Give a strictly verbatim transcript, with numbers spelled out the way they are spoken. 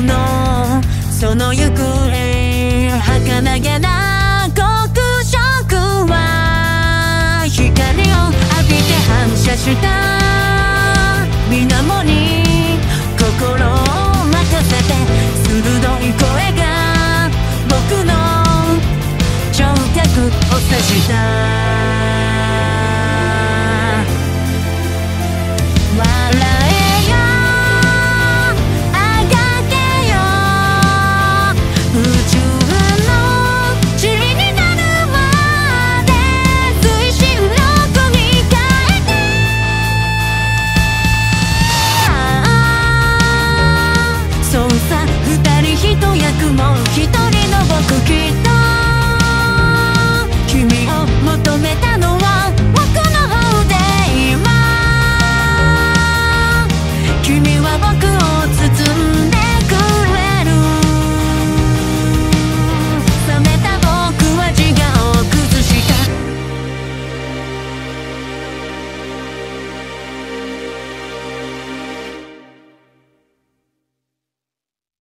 のその行方、儚げな黒色は光を浴びて反射した水面に心を任せて、鋭い声が僕の聴覚を察した。一役も一